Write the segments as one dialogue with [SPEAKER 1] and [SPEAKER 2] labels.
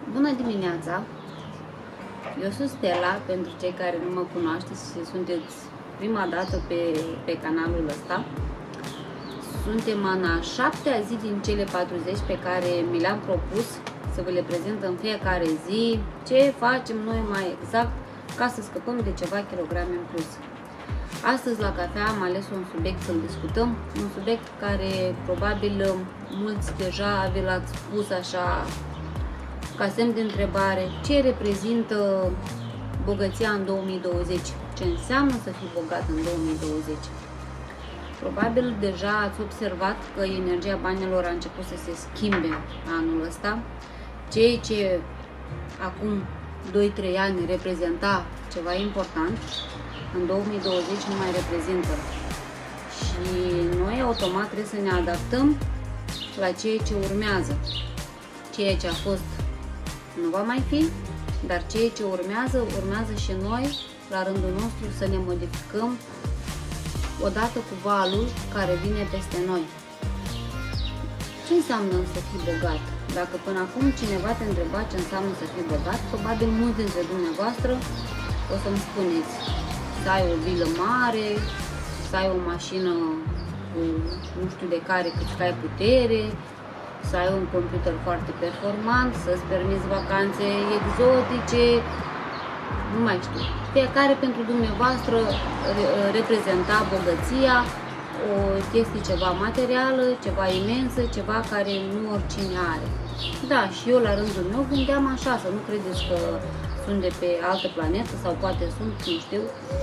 [SPEAKER 1] Bună dimineața! Eu sunt Stella, pentru cei care nu mă cunoașteți și sunteți prima dată pe canalul ăsta. Suntem în a 7-a zi din cele 40 pe care mi le-am propus să vă le prezint în fiecare zi ce facem noi mai exact ca să scăpăm de ceva kilograme în plus. Astăzi la cafea am ales un subiect să-l discutăm, un subiect care probabil mulți deja vi l-ați pus așa ca semn de întrebare: ce reprezintă bogăția în 2020? Ce înseamnă să fii bogat în 2020? Probabil deja ați observat că energia banilor a început să se schimbe anul ăsta. Ceea ce acum 2-3 ani reprezenta ceva important, în 2020 nu mai reprezintă. Și noi automat trebuie să ne adaptăm la ceea ce urmează. Ceea ce a fost nu va mai fi, dar ceea ce urmează și noi, la rândul nostru, să ne modificăm odată cu valul care vine peste noi. Ce înseamnă să fii bogat? Dacă până acum cineva te întreba ce înseamnă să fii bogat, probabil mulți dintre dumneavoastră o să-mi spuneți să ai o vilă mare, să ai o mașină cu nu știu de care cât ai putere, să ai un computer foarte performant, să-ți permiți vacanțe exotice, nu mai știu. Fiecare pentru dumneavoastră reprezenta bogăția, o chestie ceva materială, ceva imensă, ceva care nu oricine are. Da, și eu la rândul meu gândeam așa, să nu credeți că sunt de pe altă planetă sau poate sunt, nu știu.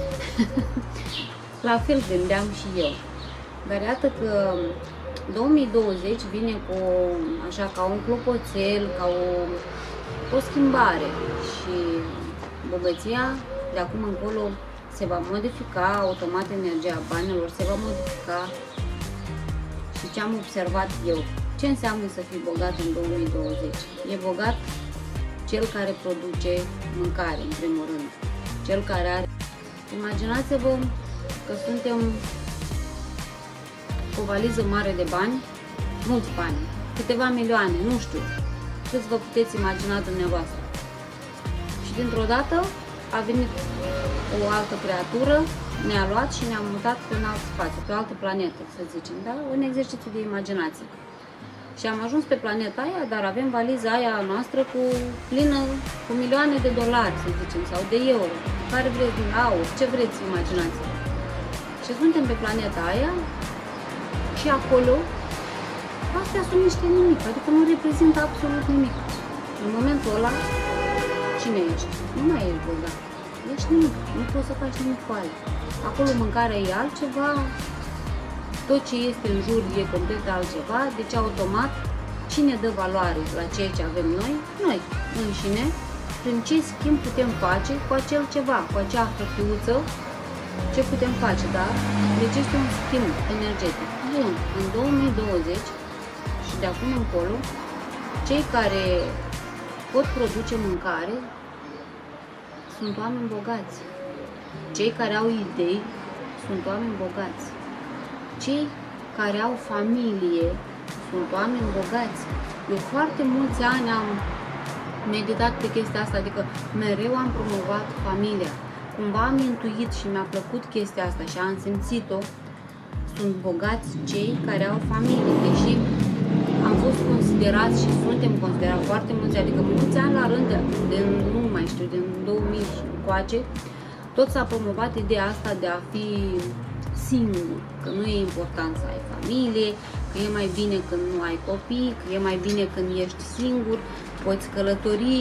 [SPEAKER 1] La fel gândeam și eu. Dar iată că 2020 vine cu așa ca un clopoțel, ca o schimbare și bogăția de acum încolo se va modifica, automat energia banilor se va modifica. Și ce am observat eu? Ce înseamnă să fii bogat în 2020? E bogat cel care produce mâncare, în primul rând. Cel care are... Imaginați-vă că suntem o valiză mare de bani, mulți bani, câteva milioane, nu știu, câți vă puteți imagina dumneavoastră. Și dintr-o dată a venit o altă creatură, ne-a luat și ne-a mutat pe un alt spațiu, pe o altă planetă, să zicem, da? Un exercițiu de imaginație. Și am ajuns pe planeta aia, dar avem valiza aia noastră plină cu milioane de dolari, să zicem, sau de euro, care vreți, din aur, ce vreți, imaginați. Și suntem pe planeta aia și acolo, astea sunt niște nimic, adică nu reprezintă absolut nimic. În momentul ăla, cine ești? Nu mai ești bogat. Ești nimic, nu poți să faci nimic cu aia. Acolo mâncarea e altceva, tot ce este în jur e complet altceva, deci automat, cine dă valoare la ceea ce avem noi? Noi înșine, prin ce schimb putem face cu acel ceva, cu acea hârtiuță, ce putem face, da? Deci este un schimb energetic. Bun, în 2020 și de acum încolo, cei care pot produce mâncare sunt oameni bogați. Cei care au idei sunt oameni bogați. Cei care au familie sunt oameni bogați. Eu foarte mulți ani am meditat pe chestia asta, adică mereu am promovat familia. Cumva am intuit și mi-a plăcut chestia asta și am simțit-o. Sunt bogați cei care au familie, deși am fost considerați și suntem considerați foarte mulți, adică mulți ani la rând, nu mai știu, din 2000 și încoace, tot s-a promovat ideea asta de a fi singur, că nu e important să ai familie, că e mai bine când nu ai copii, că e mai bine când ești singur, poți călători,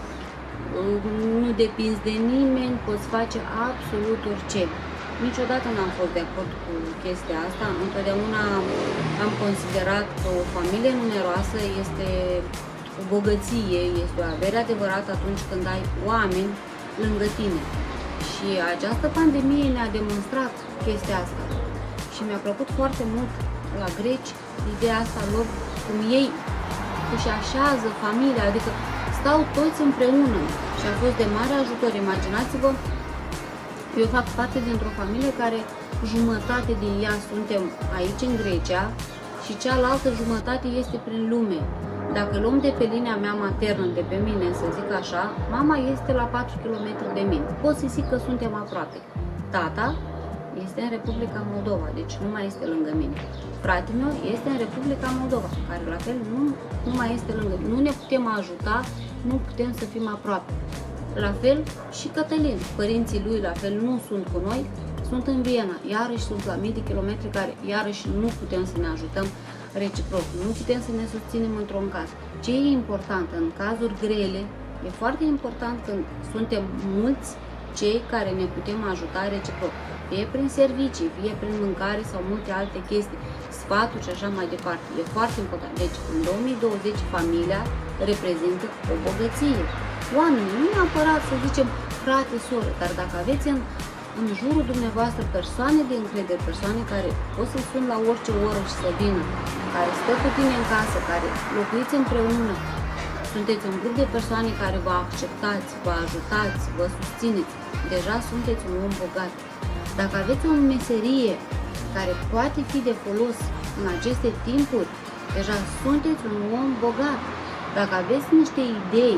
[SPEAKER 1] nu depinzi de nimeni, poți face absolut orice. Niciodată n-am fost de acord cu chestia asta, întotdeauna am considerat că o familie numeroasă este o bogăție, este o avere adevărată atunci când ai oameni lângă tine. Și această pandemie ne-a demonstrat chestia asta. Și mi-a plăcut foarte mult la greci ideea asta lor, cum ei își așează familia, adică stau toți împreună și a fost de mare ajutor. Imaginați-vă, eu fac parte dintr-o familie care jumătate din ea suntem aici în Grecia și cealaltă jumătate este prin lume. Dacă luăm de pe linia mea maternă, de pe mine, să zic așa, mama este la 4 km de mine. Pot să zic că suntem aproape. Tata este în Republica Moldova, deci nu mai este lângă mine. Fratele meu este în Republica Moldova, care la fel nu mai este lângă mine. Nu ne putem ajuta, nu putem să fim aproape. La fel și Cătălin, părinții lui la fel nu sunt cu noi, sunt în Viena, iarăși sunt la mii de kilometri care iarăși nu putem să ne ajutăm reciproc, nu putem să ne susținem într-un caz. Ce e important în cazuri grele, e foarte important când suntem mulți cei care ne putem ajuta reciproc, fie prin servicii, fie prin mâncare sau multe alte chestii, sfaturi și așa mai departe. E foarte important. Deci, în 2020, familia reprezintă o bogăție. Oamenii, nu neapărat să zicem frate, soră, dar dacă aveți în jurul dumneavoastră persoane de încredere, persoane care pot să sun la orice oră și să vină, care stă cu tine în casă, care locuiți împreună, sunteți un grup de persoane care vă acceptați, vă ajutați, vă susțineți, deja sunteți un om bogat. Dacă aveți o meserie care poate fi de folos în aceste timpuri, deja sunteți un om bogat. Dacă aveți niște idei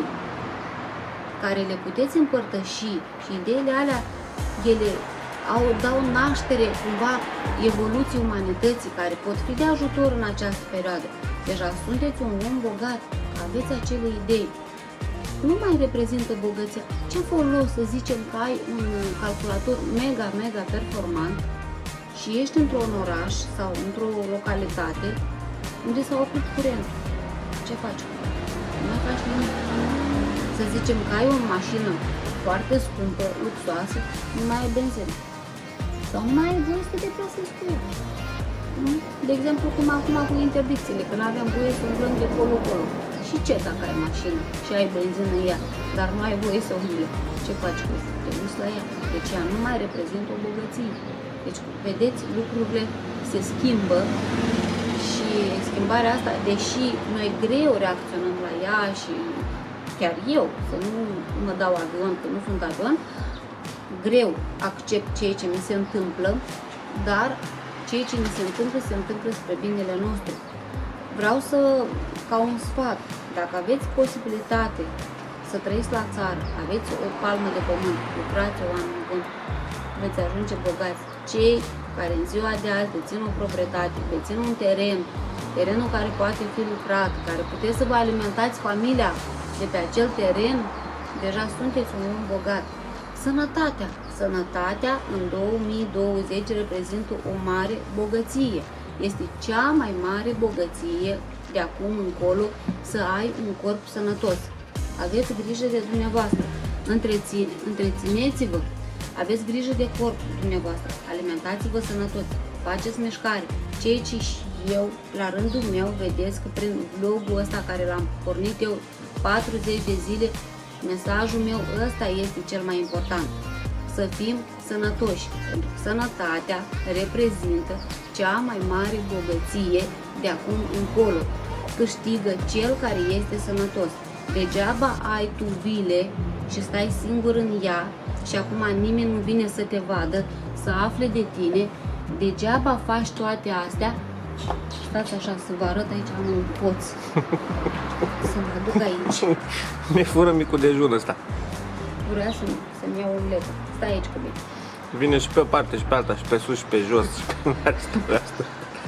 [SPEAKER 1] care le puteți împărtăși și ideile alea, ele dau naștere cumva evoluției umanității care pot fi de ajutor în această perioadă. Deja sunteți un om bogat, aveți acele idei. Nu mai reprezintă bogăția. Ce folos să zicem că ai un calculator mega performant și ești într-un oraș sau într-o localitate unde s-a oprit curentul? Ce faci? Nu mai faci nimic. Să zicem că ai o mașină foarte scumpă, luxoasă, nu mai ai benzină. Sau nu mai ai voie să te deplasezi cu ea. De exemplu, cum acum cu interdicțiile, că nu aveam voie să umblăm de colo-colo. Și ce dacă ai mașină și ai benzină în ea, dar nu ai voie să umbli? Ce faci cu ea? Te duci la ea. Deci ea nu mai reprezintă o bogăție. Deci, vedeți, lucrurile se schimbă și schimbarea asta, deși noi greu reacționăm la ea și chiar eu, să nu mă dau avion, că nu sunt avion, greu accept ceea ce mi se întâmplă, dar ceea ce mi se întâmplă spre binele nostru. Vreau să, ca un sfat, dacă aveți posibilitate să trăiți la țară, aveți o palmă de pământ, lucrați oameni buni, veți ajunge bogați. Cei care în ziua de azi dețin o proprietate, dețin un teren, terenul care poate fi lucrat, care puteți să vă alimentați familia de pe acel teren, deja sunteți un om bogat. Sănătatea. Sănătatea în 2020 reprezintă o mare bogăție. Este cea mai mare bogăție de acum încolo să ai un corp sănătos. Aveți grijă de dumneavoastră. Întrețineți-vă. Aveți grijă de corpul dumneavoastră. Alimentați-vă sănătos. Faceți mișcare. Ceea ce și eu, la rândul meu, vedeți că prin vlogul ăsta care l-am pornit eu 40 de zile, mesajul meu ăsta este cel mai important. Să fim sănătoși, pentru că sănătatea reprezintă cea mai mare bogăție de acum încolo. Câștigă cel care este sănătos. Degeaba ai tu vile și stai singur în ea și acum nimeni nu vine să te vadă, să afle de tine. Degeaba faci toate astea. Stați așa, să vă arăt aici, am un poț. Să mă duc aici.
[SPEAKER 2] Mi-e fură micul dejun ăsta.
[SPEAKER 1] Vrea să-mi iau omletă. Stai aici cu mine.
[SPEAKER 2] Vine și pe o parte și pe alta, și pe sus și pe jos, și pe asta.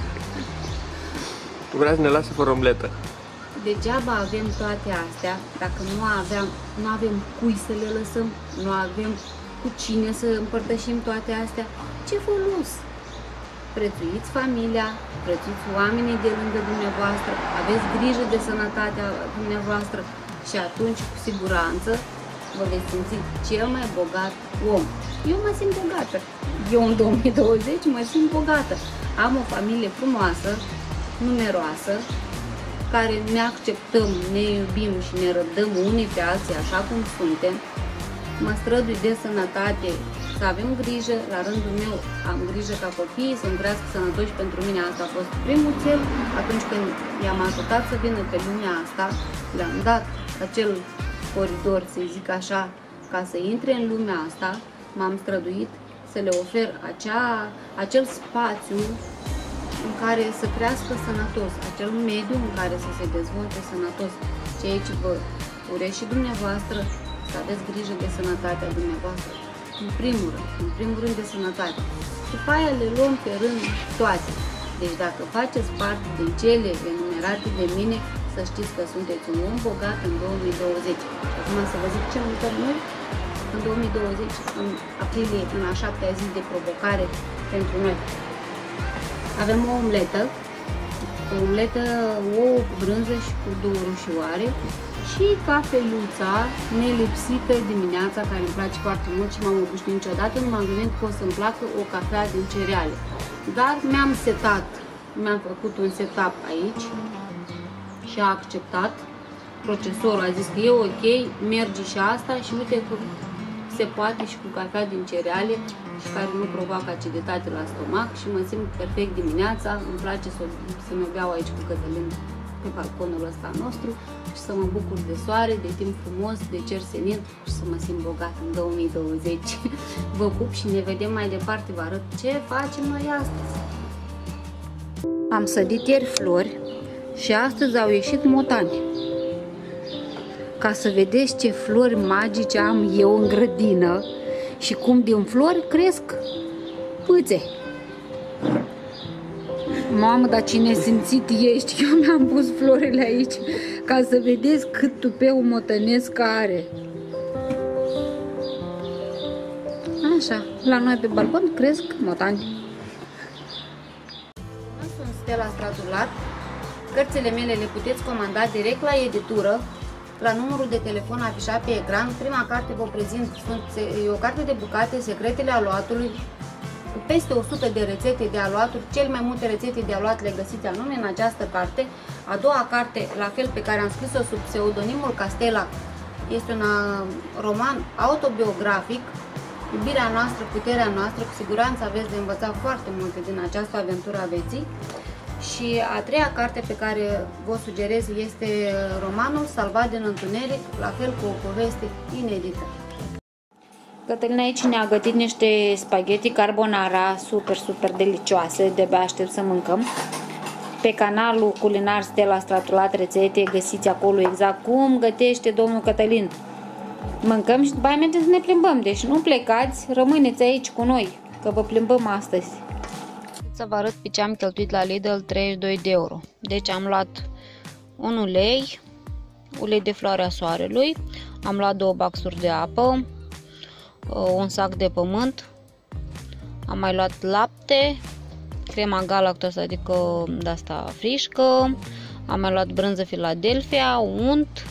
[SPEAKER 2] Vrea să ne lasă fără omletă.
[SPEAKER 1] Degeaba avem toate astea dacă nu avem cui să le lăsăm, nu avem cu cine să împărtășim toate astea. Ce folos? Prețuiți familia, prețuiți oamenii de lângă dumneavoastră, aveți grijă de sănătatea dumneavoastră și atunci, cu siguranță, vă veți simți cel mai bogat om. Eu mă simt bogată. Eu în 2020 mă simt bogată. Am o familie frumoasă, numeroasă, care ne acceptăm, ne iubim și ne răbdăm unii pe alții așa cum suntem. Mă strădui de sănătate, să avem grijă, la rândul meu am grijă ca copiii să-mi crească sănătoși. Pentru mine asta a fost primul cel. Atunci când i-am ajutat să vină pe lumea asta, le-am dat acel coridor, să zic așa, ca să intre în lumea asta, m-am străduit să le ofer acel spațiu în care să crească sănătos, acel mediu în care să se dezvolte sănătos. Și aici vă urez și dumneavoastră să aveți grijă de sănătatea dumneavoastră. În primul rând de sănătate. După aia le luăm pe rând toate. Deci dacă faceți parte din cele enumerate de mine, să știți că sunteți un om bogat în 2020. Acum să vă zic ce mâncăm noi în 2020, în aprilie, în a 7-a zi de provocare pentru noi. Avem o omletă, ouă cu brânză și cu 2 roșioare și cafeluța nelipsită dimineața, care îmi place foarte mult și m-am obișnuit niciodată, nu m-am gândit că o să-mi placă o cafea din cereale. Dar mi-am făcut un setup aici și a acceptat. Procesorul a zis că e ok, merge și asta și uite că se poate și cu cafea din cereale și care nu provoacă aciditate la stomac și mă simt perfect dimineața. Îmi place să mă beau aici cu Cătălin pe balconul ăsta nostru și să mă bucur de soare, de timp frumos, de cer senin și să mă simt bogat în 2020. Vă pup și ne vedem mai departe, vă arăt ce facem noi astăzi. Am sădit ieri flori și astăzi au ieșit motani. Ca să vedeți ce flori magice am eu în grădină și cum din flori cresc pâțe. Mamă, dar cine simțit ești, eu mi-am pus florile aici ca să vedeți cât tupeu motănesc are. Așa, la noi pe balcon cresc motani. Sunt Stella Stratulat. Cărțile mele le puteți comanda direct la editură, la numărul de telefon afișat pe ecran. Prima carte vă prezint, e o carte de bucate, secretele aluatului, cu peste 100 de rețete de aluaturi. Cel mai multe rețete de aluat le găsiți anume în această carte. A doua carte, la fel, pe care am scris-o sub pseudonimul Castela, este un roman autobiografic, iubirea noastră, puterea noastră. Cu siguranță aveți de învățat foarte multe din această aventură a vieții. Și a treia carte pe care vă sugerez este romanul Salvat din întuneric, la fel cu o poveste inedită. Cătălina aici ne-a gătit niște spaghetti carbonara super delicioase, de-abia aștept să mâncăm. Pe canalul culinar Stella Stratulat rețete, găsiți acolo exact cum gătește domnul Cătălin. Mâncăm și după aia mergem să ne plimbăm, deci nu plecați, rămâneți aici cu noi, că vă plimbăm astăzi. Să vă arăt pe ce am cheltuit la Lidl, 32 de euro. Deci am luat un ulei de floarea soarelui, am luat 2 baxuri de apă, un sac de pământ, am mai luat lapte, crema Galactos, adică de asta frișcă, am mai luat brânză Philadelphia, unt,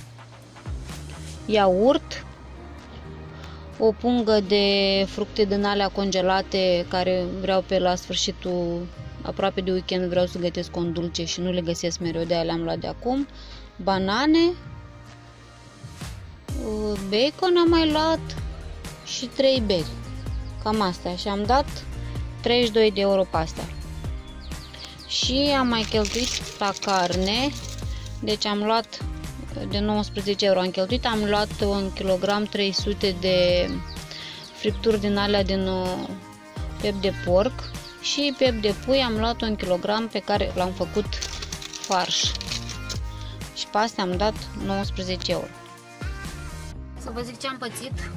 [SPEAKER 1] iaurt, o pungă de fructe din alea congelate care vreau pe la sfârșitul, aproape de weekend, vreau să gătesc un dulce și nu le găsesc mereu, de aia le-am luat de acum, banane, bacon am mai luat și 3 beri, cam astea, și am dat 32 de euro pe astea. Și am mai cheltuit la carne, deci am luat de 19 euro am cheltuit, am luat 1 kg 300 de fripturi din alea din pep de porc și pep de pui am luat 1 kg pe care l-am făcut farș și pe astea am dat 19 euro. Să vă zic ce am pățit.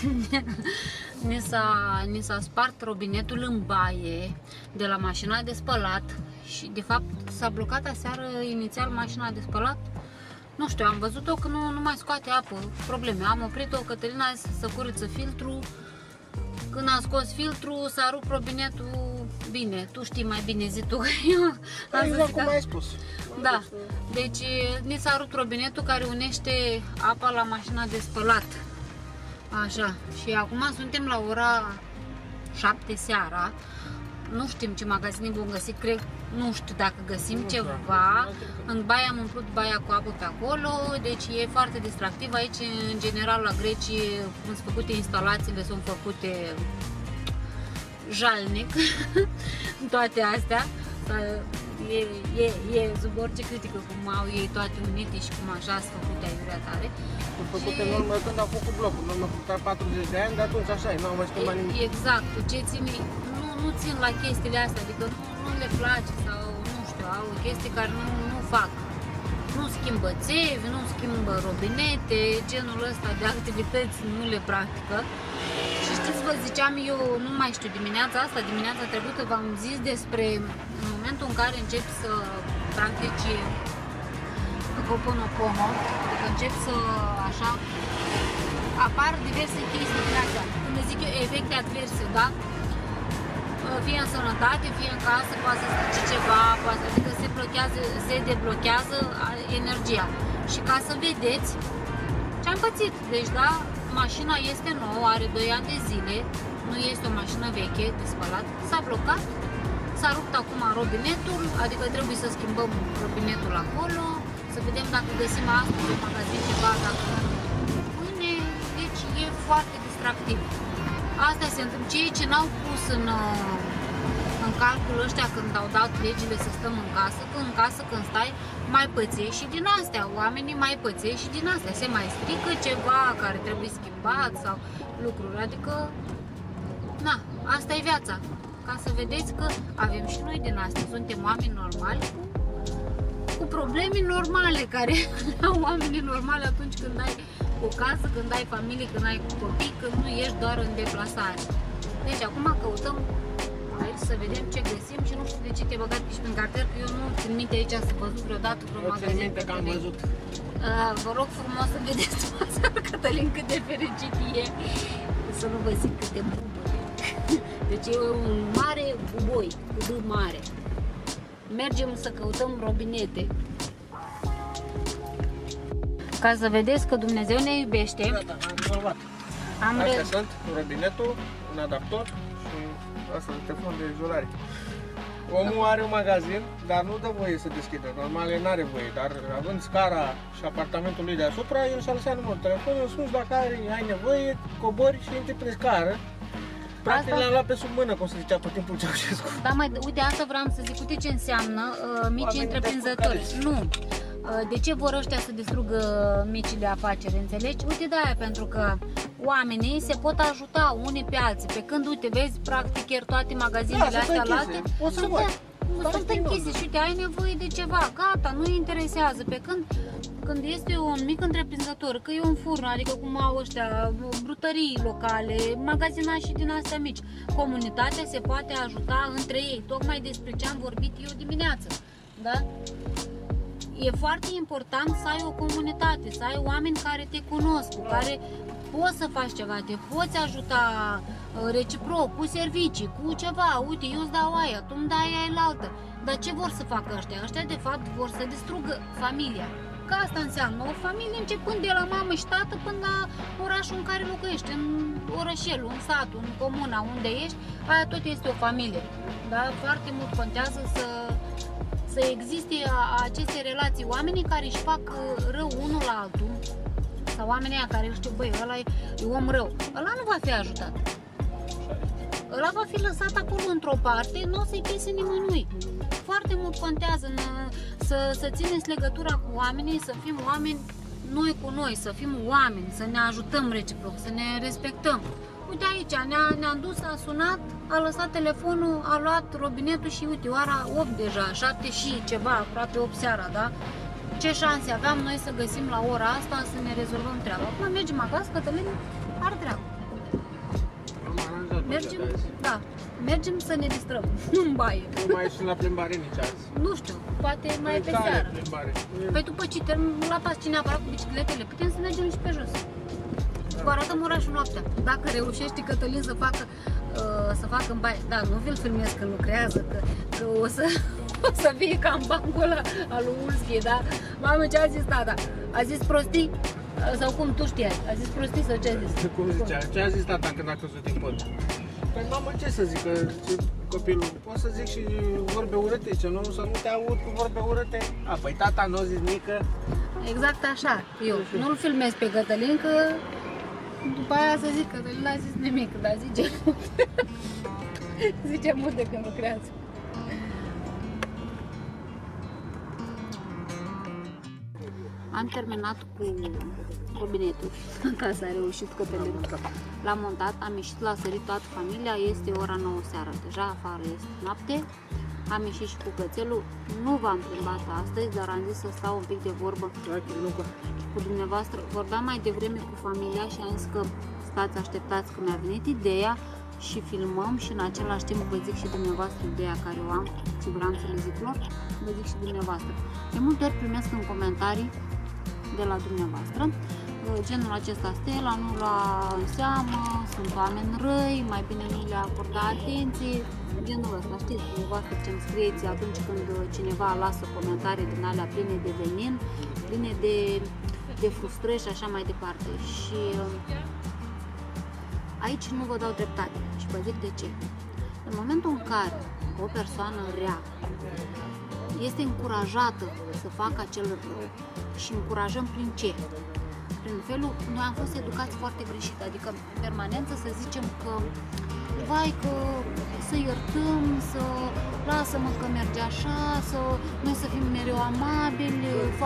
[SPEAKER 1] Ni s-a spart robinetul în baie de la mașina de spălat și de fapt s-a blocat aseară inițial mașina de spălat. Nu știu, am văzut-o că nu mai scoate apă, probleme. Am oprit-o, Cătălina a zis să curăță filtru. Când am scos filtru, s-a rupt robinetul. Bine, tu știi mai bine, zi tu.
[SPEAKER 2] Exact cum ai spus.
[SPEAKER 1] Da, deci ni s-a rupt robinetul care unește apa la mașina de spălat. Așa, și acum suntem la ora 7 seara. Nu știm ce magazine vom găsi, cred, nu știu dacă găsim ceva. În baie am umplut baia cu apă pe acolo, deci e foarte distractiv. Aici, în general, la Greci, când sunt făcute instalațiile, sunt făcute jalnic. Toate astea. E sub orice critică cum au ei toate unite și cum așa sunt făcute aiurea tare.
[SPEAKER 2] Sunt făcute în urmă când au făcut blocul, în urmă cu 40 de ani, de atunci așa, nu au mai schimbat nimic.
[SPEAKER 1] Exact, ce ține, nu țin la chestiile astea, adică nu le place sau sau chestii care nu fac. Nu schimbă țevi, nu schimbă robinete, genul ăsta de activități nu le practică. Și știți, vă ziceam eu, nu mai știu, dimineața trecută v-am zis despre momentul în care începi să practici Ho'oponopono, că începi să, așa, apar diverse chestii din astea. Când zic eu efecte adverse, da? Fie în sănătate, fie în casă, poate să strice ceva, poate, adică se deblochează energia. Și ca să vedeți ce am pățit. Deci, da, mașina este nouă, are 2 ani de zile, nu este o mașină veche de spălat, s-a blocat, s-a rupt acum robinetul, adică trebuie să schimbăm robinetul acolo, să vedem dacă găsim astăzi în magazin ceva, dacă nu pâine, deci e foarte distractiv. Astea se întâmplă. Cei ce n-au pus în calcul ăștia când au dat legile să stăm în casă, că în casă când stai mai pățești și din astea, oamenii mai pățești și din astea, se mai strică ceva care trebuie schimbat sau lucruri, adică, na, asta e viața. Ca să vedeți că avem și noi din astea, suntem oameni normali cu probleme normale care au oamenii normali atunci când ai o casă, când ai familie, când ai copii, când nu ești doar în deplasare. Deci acum căutăm aici să vedem ce găsim și nu știu de ce te-ai băgat și prin cartier, că eu nu țin minte aici să văzut vreodată vreun magazin.
[SPEAKER 2] Eu țin minte că am văzut.
[SPEAKER 1] Vă rog frumos să vedeți Cătălin cât de fericit e, să nu vă zic câte buburi. Deci e un mare buboi, cu D mare. Mergem să căutăm robinete. Ca să vedeți că Dumnezeu ne iubește.
[SPEAKER 2] Gata, am rezolvat. Astea sunt robinetul, un adaptor și asta de telefon de izolare. Omul are un magazin, dar nu dă voie să deschidă. Normal, el n-are voie, dar având scara și apartamentul lui deasupra, el și-a lăsat numărul telefonului, îmi spus dacă ai nevoie, cobori și intri pe scară. Practic le-am luat pe sub mână, cum se zicea tot timpul Ceaușescu.
[SPEAKER 1] Da, uite, asta vreau să zic, uite ce înseamnă mici întreprinzători. Nu. De ce vor ăștia să distrugă micile afaceri, înțelegi? Uite, de-aia, pentru că oamenii se pot ajuta unii pe alții. Pe când, uite, vezi, practic, ieri toate magazinele astea late sunt închise și uite, ai nevoie de ceva, gata, nu interesează. Pe când este un mic întreprinzător, că e un furn, adică cum au ăștia, brutării locale, magazinași din astea mici, comunitatea se poate ajuta între ei, tocmai despre ce am vorbit eu dimineață, da? E foarte important să ai o comunitate, să ai oameni care te cunosc, cu care poți să faci ceva, te poți ajuta reciproc, cu servicii, cu ceva. Uite, eu îți dau aia, tu îmi dai aia la altă. Dar ce vor să facă ăștia? Ăștia, de fapt, vor să distrugă familia. Că asta înseamnă o familie începând de la mamă și tată până la orașul în care locuiești, în orășelul, în satul, în comuna unde ești, aia tot este o familie. Da? Foarte mult contează să existe aceste relații, oamenii care își fac rău unul la altul, sau oamenii aia care știu, băi, ăla e om rău, ăla nu va fi ajutat. Ăla va fi lăsat acolo într-o parte, nu o să-i pese nimănui. Foarte mult contează să țineți legătura cu oamenii, să fim oameni noi cu noi, să fim oameni, să ne ajutăm reciproc, să ne respectăm. Uite aici, ne-am dus, a sunat, a lăsat telefonul, a luat robinetul și uite, ora 8 deja, 7 și ceva, aproape 8 seara, da? Ce șanse aveam noi să găsim la ora asta să ne rezolvăm treaba. Acum mergem acasă, Cătălin are treabă. Mergem, da, mergem să ne distrăm, în baie.
[SPEAKER 2] Nu mai ieșim la plimbare nici azi.
[SPEAKER 1] Nu știu, poate mai pe seară. Păi după ce la pasci neapărat cu bicicletele, putem să mergem și pe jos. Vă arătăm orașul noaptea. Dacă reușești, Cătălin, să facă în baie. Da, nu vi-l filmez când lucrează, că o să fie ca în bancul ăla al lui Ulski, da? Mamă, ce a zis tata? A zis prostii? Sau cum tu știai? A zis prostii sau ce a zis?
[SPEAKER 2] Cum zicea? Ce a zis tata când a căzut din pod? Păi mamă, ce să zic? Copilul, pot să zic și vorbe urâte, ce nu, să nu te aud cu vorbe urâte? A, păi tata nu a zis nică.
[SPEAKER 1] Exact așa, eu nu-l filmez pe Cătălin, că după aia să zic, Cătălin n-a zis nimic, dar zice zice multe când lucrează. Am terminat cu robinetul, ca să a reușit Cătălin. L-am montat, am ieșit, l-a sărit toată familia, este ora 9 seara, deja afară este noapte. am ieșit și cu cățelul, nu v-am plimbat astăzi, dar am zis să stau un pic de vorbă cu dumneavoastră. Vorbeam mai devreme cu familia și am zis că stați, așteptați, că mi-a venit ideea și filmăm și în același timp vă zic și dumneavoastră ideea care o am, siguranțele zic lor, vă zic și dumneavoastră. De multe ori primesc în comentarii de la dumneavoastră genul acesta: Stella, nu lua în seamă, sunt oameni răi, mai bine nu le acorda atenție, genul ăsta, știți, dumneavoastră ce-mi scrieți atunci când cineva lasă comentarii din alea pline de venin, pline de frustrări și așa mai departe. Și aici nu vă dau dreptate și vă zic de ce. În momentul în care o persoană rea este încurajată să facă acel rău și încurajăm prin ce? Prin felul, noi am fost educați foarte greșit, adică permanență să zicem că vai că să iertăm, să lasă-mă că merge așa, să noi să fim mereu amabili,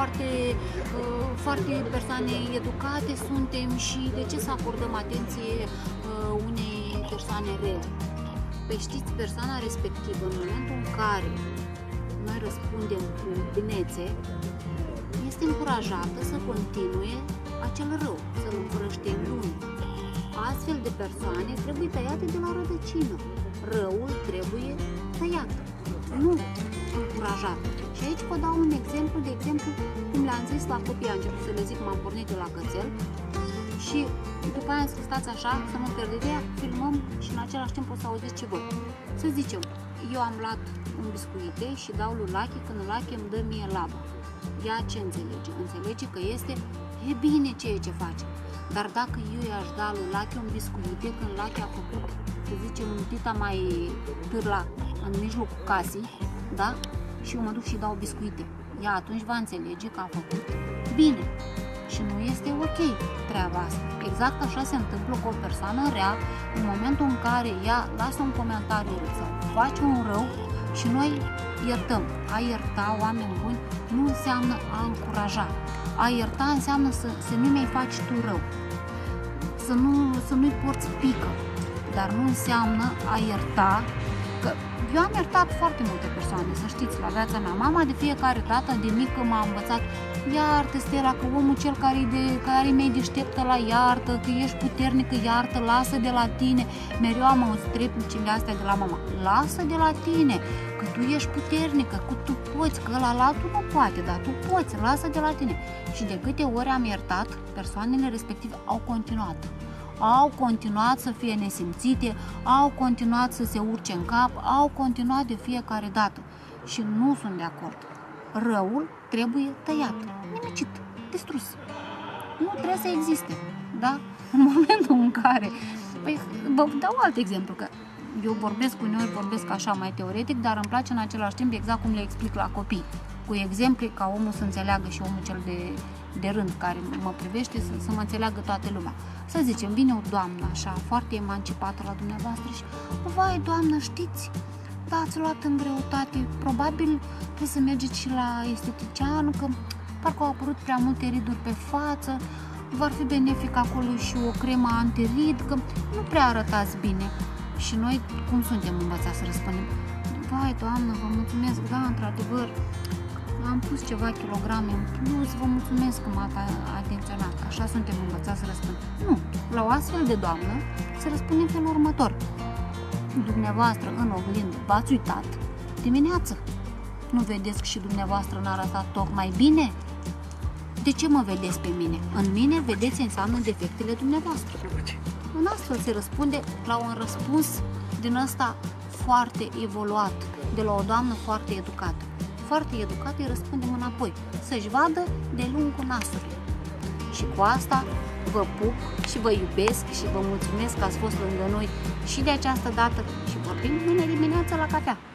[SPEAKER 1] foarte persoane educate suntem și de ce să acordăm atenție unei persoane rele? Păi știți, persoana respectivă, în momentul în care noi răspundem cu binețe, este încurajată să continue acel rău, să-l încurăște în lume. Astfel de persoane trebuie tăiate de la rădăcină. Răul trebuie tăiat, nu încurajat. Și aici vă dau un exemplu, de exemplu, cum le-am zis la copii, am început să le zic, m-am pornit de la cățel și după aia am zis, stați așa, să nu pierd ideea, filmăm și în același timp o să auziți ce văd. Să zicem, eu am luat un biscuite și dau lui Lucky, când Lucky îmi dă mie labă. Ea ce înțelege? Înțelege că e bine ceea ce face. Dar dacă eu i-aș da lui Lucky un biscuite, când Lucky a făcut, să zicem, un tita mai târla în mijlocul casei, da? Și eu mă duc și dau biscuite. Ea atunci va înțelege că a făcut bine. Și nu este ok treaba asta. Exact așa se întâmplă cu o persoană rea în momentul în care ea lasă un comentariu sau face un rău și noi iertăm. A ierta, oameni buni, nu înseamnă a încuraja. A ierta înseamnă să nu mai faci tu rău, să nu-i porți pică, dar nu înseamnă a ierta. Că eu am iertat foarte multe persoane, să știți, la viața mea. Mama de fiecare dată, de mică, m-a învățat: iartă, Stella, că omul cel care e mai deșteptă la iartă, că ești puternică, iartă, lasă de la tine. Mereu am auzit replicile astea de la mama: lasă de la tine, că tu ești puternică, că tu poți, că ălalatul nu poate, dar tu poți, lasă de la tine. Și de câte ori am iertat, persoanele respective au continuat să fie nesimțite, au continuat să se urce în cap, au continuat de fiecare dată. Și nu sunt de acord. Răul trebuie tăiat, nimicit, distrus. Nu trebuie să existe, da? În momentul în care... Păi, vă dau alt exemplu, că eu uneori vorbesc așa mai teoretic, dar îmi place în același timp exact cum le explic la copii, cu exemple ca omul să înțeleagă și omul cel de rând care mă privește să mă înțeleagă toată lumea. Să zicem, vine o doamnă așa, foarte emancipată la dumneavoastră și: vai, doamnă, știți, da, ați luat în greutate, probabil trebuie să mergeți și la estetician, că parcă au apărut prea multe riduri pe față, va fi benefic acolo și o cremă antirid, că nu prea arătați bine. Și noi cum suntem învățați să răspundem? Vai, doamnă, vă mulțumesc, da, într-adevăr, am pus ceva kilograme în plus, vă mulțumesc că m-ați atenționat. Așa suntem învățați să răspundem. Nu, la o astfel de doamnă se răspunde în felul următor: dumneavoastră în oglindă v-ați uitat dimineață? Nu vedeți că și dumneavoastră n-a arătat tocmai bine? De ce mă vedeți pe mine? În mine vedeți înseamnă defectele dumneavoastră. În astfel se răspunde la un răspuns din ăsta foarte evoluat, de la o doamnă foarte educată. Foarte educată îi răspundem înapoi, să-și vadă de lungul nasului. Și cu asta vă pup și vă iubesc și vă mulțumesc că ați fost lângă noi și de această dată și vorbim mâine dimineață la cafea.